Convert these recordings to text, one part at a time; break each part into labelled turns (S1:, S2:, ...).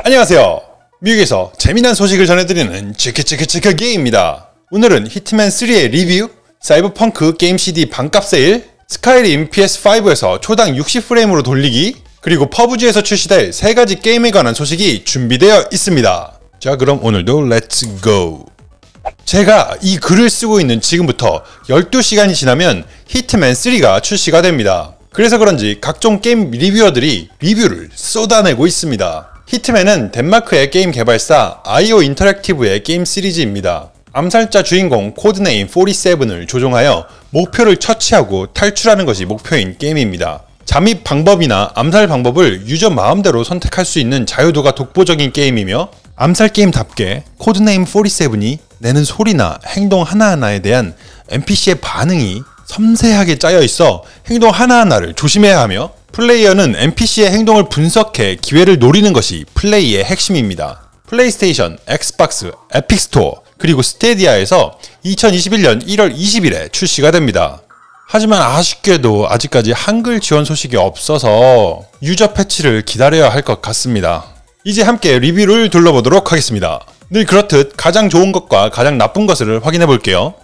S1: 안녕하세요. 미국에서 재미난 소식을 전해드리는 치크치크치크 게임입니다. 오늘은 히트맨3의 리뷰, 사이버펑크 게임 CD 반값 세일, 스카이림 PS5에서 초당 60프레임으로 돌리기, 그리고 퍼브지에서 출시될 3가지 게임에 관한 소식이 준비되어 있습니다. 자, 그럼 오늘도 렛츠 고! 제가 이 글을 쓰고 있는 지금부터 12시간이 지나면 히트맨3가 출시가 됩니다. 그래서 그런지 각종 게임 리뷰어들이 리뷰를 쏟아내고 있습니다. 히트맨은 덴마크의 게임 개발사 IO 인터랙티브의 게임 시리즈입니다. 암살자 주인공 코드네임 47을 조종하여 목표를 처치하고 탈출하는 것이 목표인 게임입니다. 잠입 방법이나 암살 방법을 유저 마음대로 선택할 수 있는 자유도가 독보적인 게임이며, 암살 게임답게 코드네임 47이 내는 소리나 행동 하나하나에 대한 NPC의 반응이 섬세하게 짜여 있어 행동 하나하나를 조심해야 하며, 플레이어는 NPC의 행동을 분석해 기회를 노리는 것이 플레이의 핵심입니다. 플레이스테이션, 엑스박스, 에픽 스토어, 그리고 스테디아에서 2021년 1월 20일에 출시가 됩니다. 하지만 아쉽게도 아직까지 한글 지원 소식이 없어서 유저 패치를 기다려야 할 것 같습니다. 이제 함께 리뷰를 둘러보도록 하겠습니다. 늘 그렇듯 가장 좋은 것과 가장 나쁜 것을 확인해 볼게요.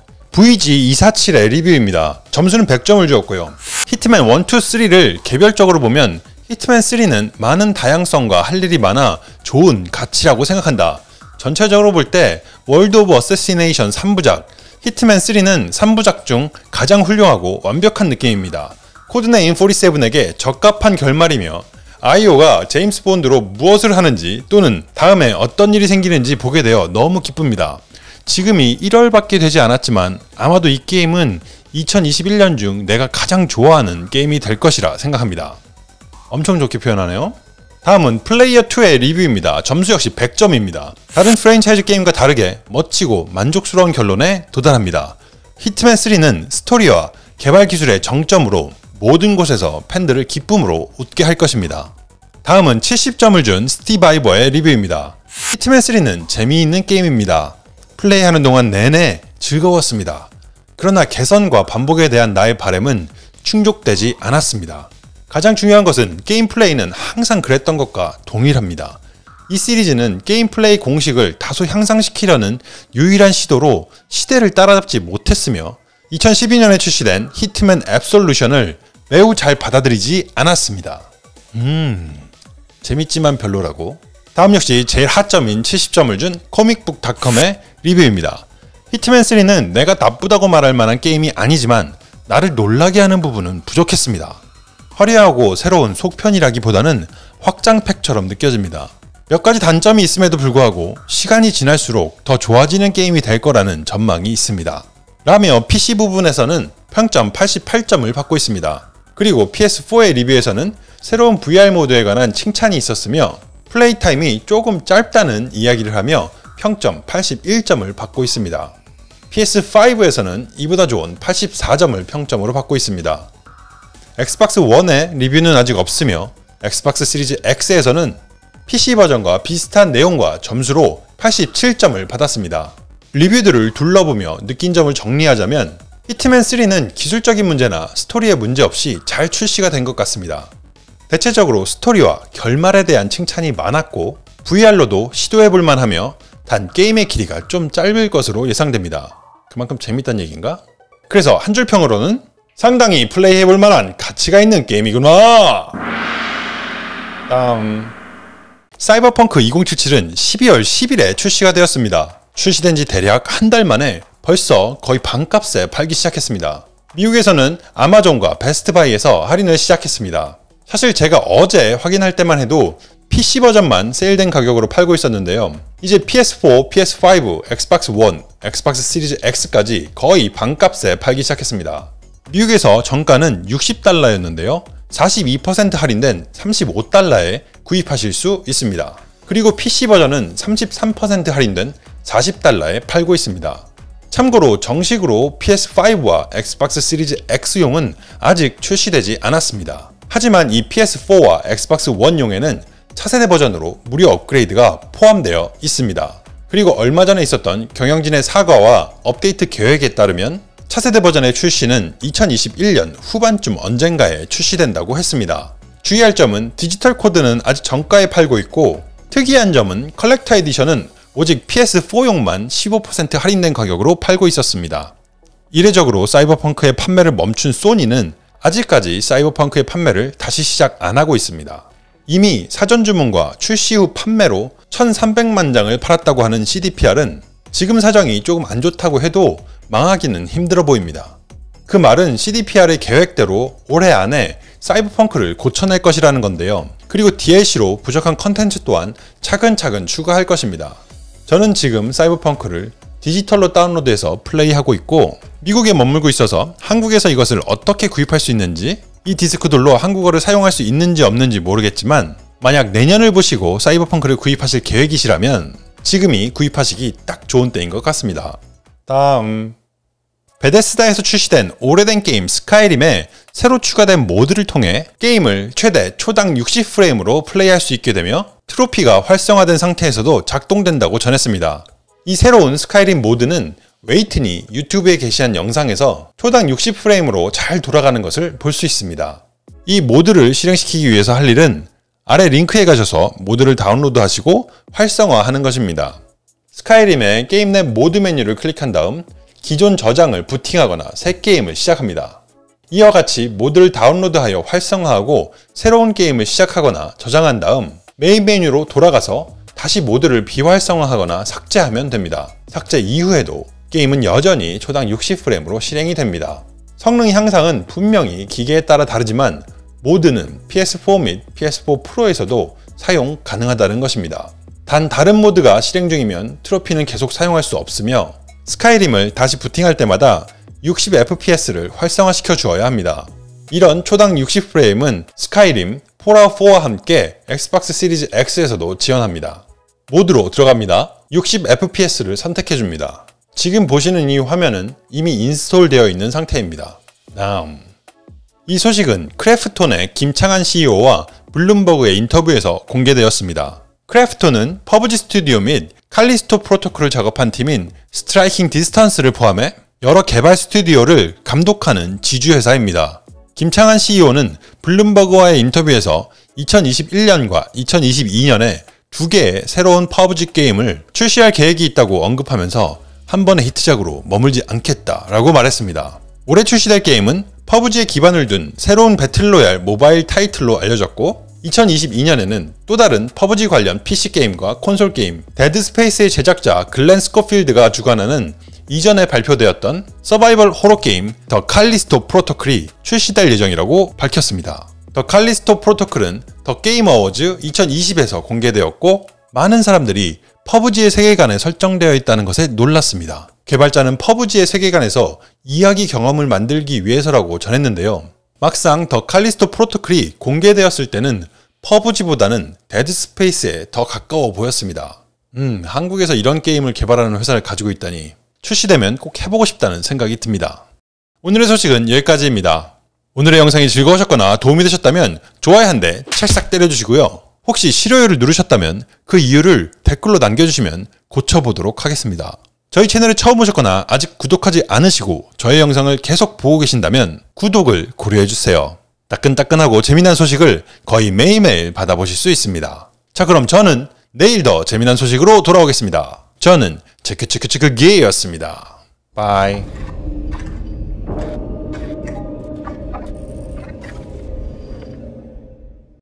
S1: VG247의 리뷰입니다. 점수는 100점을 주었고요. 히트맨 1, 2, 3를 개별적으로 보면 히트맨3는 많은 다양성과 할 일이 많아 좋은 가치라고 생각한다. 전체적으로 볼 때 월드 오브 어세시네이션 3부작, 히트맨3는 3부작 중 가장 훌륭하고 완벽한 느낌입니다. 코드네임 47에게 적합한 결말이며, IO가 제임스 본드로 무엇을 하는지 또는 다음에 어떤 일이 생기는지 보게 되어 너무 기쁩니다. 지금이 1월밖에 되지 않았지만 아마도 이 게임은 2021년 중 내가 가장 좋아하는 게임이 될 것이라 생각합니다. 엄청 좋게 표현하네요. 다음은 플레이어2의 리뷰입니다. 점수 역시 100점입니다. 다른 프랜차이즈 게임과 다르게 멋지고 만족스러운 결론에 도달합니다. 히트맨3는 스토리와 개발 기술의 정점으로 모든 곳에서 팬들을 기쁨으로 웃게 할 것입니다. 다음은 70점을 준 스티바이버의 리뷰입니다. 히트맨3는 재미있는 게임입니다. 플레이하는 동안 내내 즐거웠습니다. 그러나 개선과 반복에 대한 나의 바람은 충족되지 않았습니다. 가장 중요한 것은 게임 플레이는 항상 그랬던 것과 동일합니다. 이 시리즈는 게임 플레이 공식을 다소 향상시키려는 유일한 시도로 시대를 따라잡지 못했으며, 2012년에 출시된 히트맨 앱솔루션을 매우 잘 받아들이지 않았습니다. 재밌지만 별로라고. 다음 역시 제일 하점인 70점을 준 코믹북닷컴의 리뷰입니다. 히트맨3는 내가 나쁘다고 말할 만한 게임이 아니지만 나를 놀라게 하는 부분은 부족했습니다. 화려하고 새로운 속편이라기보다는 확장팩처럼 느껴집니다. 몇 가지 단점이 있음에도 불구하고 시간이 지날수록 더 좋아지는 게임이 될 거라는 전망이 있습니다. 라며 PC 부분에서는 평점 88점을 받고 있습니다. 그리고 PS4의 리뷰에서는 새로운 VR 모드에 관한 칭찬이 있었으며, 플레이 타임이 조금 짧다는 이야기를 하며 평점 81점을 받고 있습니다. PS5에서는 이보다 좋은 84점을 평점으로 받고 있습니다. 엑스박스 1의 리뷰는 아직 없으며, 엑스박스 시리즈 X에서는 PC 버전과 비슷한 내용과 점수로 87점을 받았습니다. 리뷰들을 둘러보며 느낀 점을 정리하자면, 히트맨3는 기술적인 문제나 스토리의 문제 없이 잘 출시가 된 것 같습니다. 대체적으로 스토리와 결말에 대한 칭찬이 많았고, VR로도 시도해볼만 하며, 단 게임의 길이가 좀 짧을 것으로 예상됩니다. 그만큼 재밌다는 얘기인가? 그래서 한 줄 평으로는 상당히 플레이해볼 만한 가치가 있는 게임이구나. 다음, 사이버펑크 2077은 12월 10일에 출시가 되었습니다. 출시된 지 대략 한 달 만에 벌써 거의 반값에 팔기 시작했습니다. 미국에서는 아마존과 베스트바이에서 할인을 시작했습니다. 사실 제가 어제 확인할 때만 해도 PC 버전만 세일된 가격으로 팔고 있었는데요. 이제 PS4, PS5, 엑스박스 1, 엑스박스 시리즈 X까지 거의 반값에 팔기 시작했습니다. 미국에서 정가는 $60였는데요. 42% 할인된 $35에 구입하실 수 있습니다. 그리고 PC 버전은 33% 할인된 $40에 팔고 있습니다. 참고로 정식으로 PS5와 엑스박스 시리즈 X용은 아직 출시되지 않았습니다. 하지만 이 PS4와 엑스박스 1용에는 차세대 버전으로 무료 업그레이드가 포함되어 있습니다. 그리고 얼마 전에 있었던 경영진의 사과와 업데이트 계획에 따르면 차세대 버전의 출시는 2021년 후반쯤 언젠가에 출시된다고 했습니다. 주의할 점은 디지털 코드는 아직 정가에 팔고 있고 특이한 점은 컬렉터 에디션은 오직 PS4용만 15% 할인된 가격으로 팔고 있었습니다. 이례적으로 사이버펑크의 판매를 멈춘 소니는 아직까지 사이버펑크의 판매를 다시 시작 안 하고 있습니다. 이미 사전 주문과 출시 후 판매로 1300만 장을 팔았다고 하는 CDPR은 지금 사정이 조금 안 좋다고 해도 망하기는 힘들어 보입니다. 그 말은 CDPR의 계획대로 올해 안에 사이버펑크를 고쳐낼 것이라는 건데요. 그리고 DLC로 부족한 컨텐츠 또한 차근차근 추가할 것입니다. 저는 지금 사이버펑크를 디지털로 다운로드해서 플레이하고 있고 미국에 머물고 있어서 한국에서 이것을 어떻게 구입할 수 있는지, 이 디스크들로 한국어를 사용할 수 있는지 없는지 모르겠지만 만약 내년을 보시고 사이버펑크를 구입하실 계획이시라면 지금이 구입하시기 딱 좋은 때인 것 같습니다. 다음, 베데스다에서 출시된 오래된 게임 스카이림에 새로 추가된 모드를 통해 게임을 최대 초당 60프레임으로 플레이할 수 있게 되며 트로피가 활성화된 상태에서도 작동된다고 전했습니다. 이 새로운 스카이림 모드는 웨이튼이 유튜브에 게시한 영상에서 초당 60프레임으로 잘 돌아가는 것을 볼 수 있습니다. 이 모드를 실행시키기 위해서 할 일은 아래 링크에 가셔서 모드를 다운로드 하시고 활성화하는 것입니다. 스카이림의 게임 내 모드 메뉴를 클릭한 다음 기존 저장을 부팅하거나 새 게임을 시작합니다. 이와 같이 모드를 다운로드하여 활성화하고 새로운 게임을 시작하거나 저장한 다음 메인 메뉴로 돌아가서 다시 모드를 비활성화하거나 삭제하면 됩니다. 삭제 이후에도 게임은 여전히 초당 60프레임으로 실행이 됩니다. 성능 향상은 분명히 기계에 따라 다르지만 모드는 PS4 및 PS4 프로에서도 사용 가능하다는 것입니다. 단 다른 모드가 실행 중이면 트로피는 계속 사용할 수 없으며 스카이림을 다시 부팅할 때마다 60fps를 활성화시켜 주어야 합니다. 이런 초당 60프레임은 스카이림, 폴아웃4와 함께 엑스박스 시리즈 X에서도 지원합니다. 모드로 들어갑니다. 60fps를 선택해줍니다. 지금 보시는 이 화면은 이미 인스톨 되어 있는 상태입니다. 다음, 이 소식은 크래프톤의 김창한 CEO와 블룸버그의 인터뷰에서 공개되었습니다. 크래프톤은 퍼브지 스튜디오 및 칼리스토 프로토콜을 작업한 팀인 스트라이킹 디스턴스를 포함해 여러 개발 스튜디오를 감독하는 지주회사입니다. 김창한 CEO는 블룸버그와의 인터뷰에서 2021년과 2022년에 두 개의 새로운 퍼브지 게임을 출시할 계획이 있다고 언급하면서 한 번의 히트작으로 머물지 않겠다라고 말했습니다. 올해 출시될 게임은 퍼브지에 기반을 둔 새로운 배틀로얄 모바일 타이틀로 알려졌고 2022년에는 또 다른 퍼브지 관련 PC게임과 콘솔게임 데드 스페이스의 제작자 글렌 스코필드가 주관하는 이전에 발표되었던 서바이벌 호러게임 더 칼리스토 프로토콜이 출시될 예정이라고 밝혔습니다. 더 칼리스토 프로토콜은 더 게임 어워즈 2020에서 공개되었고 많은 사람들이 퍼브지의 세계관에 설정되어 있다는 것에 놀랐습니다. 개발자는 퍼브지의 세계관에서 이야기 경험을 만들기 위해서라고 전했는데요. 막상 더 칼리스토 프로토콜이 공개되었을 때는 퍼브지보다는 데드 스페이스에 더 가까워 보였습니다. 한국에서 이런 게임을 개발하는 회사를 가지고 있다니 출시되면 꼭 해보고 싶다는 생각이 듭니다. 오늘의 소식은 여기까지입니다. 오늘의 영상이 즐거우셨거나 도움이 되셨다면 좋아요 한 대 찰싹 때려주시고요. 혹시 싫어요를 누르셨다면 그 이유를 댓글로 남겨주시면 고쳐보도록 하겠습니다. 저희 채널에 처음 오셨거나 아직 구독하지 않으시고 저의 영상을 계속 보고 계신다면 구독을 고려해주세요. 따끈따끈하고 재미난 소식을 거의 매일매일 받아보실 수 있습니다. 자, 그럼 저는 내일 더 재미난 소식으로 돌아오겠습니다. 저는 체크체크체크게이였습니다. 바이.